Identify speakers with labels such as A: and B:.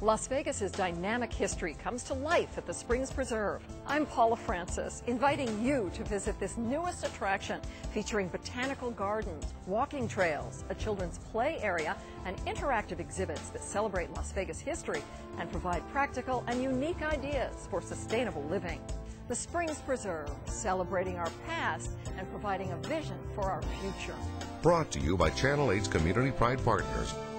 A: Las Vegas's dynamic history comes to life at the Springs Preserve. I'm Paula Francis, inviting you to visit this newest attraction featuring botanical gardens, walking trails, a children's play area, and interactive exhibits that celebrate Las Vegas history and provide practical and unique ideas for sustainable living. The Springs Preserve, celebrating our past and providing a vision for our future.
B: Brought to you by Channel 8's Community Pride Partners.